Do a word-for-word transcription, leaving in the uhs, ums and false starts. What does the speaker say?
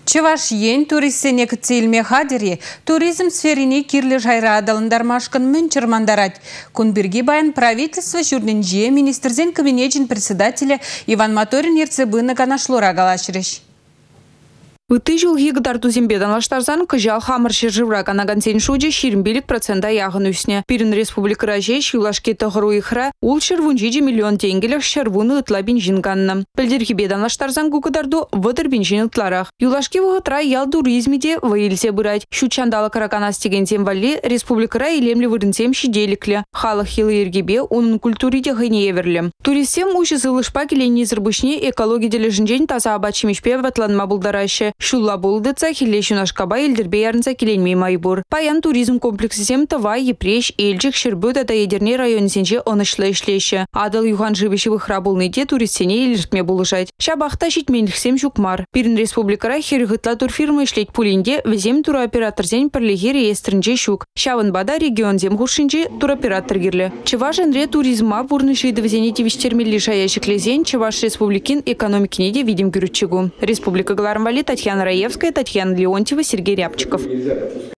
Чеваш ен туристсене кцелме хадери туризм сферине кирле жайра адалындармашкан мөнчер мандарать. Кунберги баян правительство журненже министрзен кабинетин председателя Иван Моторин ерцебына канашлора галашреш. Выты жылғы гыдарту зембедан лаштарзан кыжал хамыршы жывра канагансен шуде ширмбелік процента яғын үсіне. Пирин республика раже шилашке тағыру ихра ул шырвунжиде миллион тенгелек шырвуны ытла бенжин ганны. Пілдергі бедан лаштарзан гугыдарду вытыр бенжин ытларах. Юлашке вғытра ял туризмиде ваилсе бұрать. Шучандалы караканас тегенсем вали республикара илемлі вырынсем шиделіклі. Халық хилы ергебе оның культуриде ғыне еверлі. Туристсем уши сылышпа келені зырбышне экология дележінжен таза абачимешпе ватланма бұлдарашы. Шулла болдыца хиллешін ашкаба елдербе ярынса келенмей майбур. Паян туризм комплексісем тава, епреш, елжік, шырбөт ата едерне районсенже онышлы ішлеші. Адыл юхан живеші выхра болныйде туристсене елжікме болышать. Шабақта шитменліксем жүкмар. Пирин республикара херігытла турфирма ішлет пулинде візем туроператорзен пірліге реестрінже шук. Шавынбада регионзем хушинже туроператор герлі. Чеваш Андре туризма бурнышыйды візене тивиштермелі шаяшыклезен Чеваш республикин экономикинеде видим гүрітчігу. Республика Галармвали Татьяна Раевская, Татьяна Леонтьева, Сергей Рябчиков.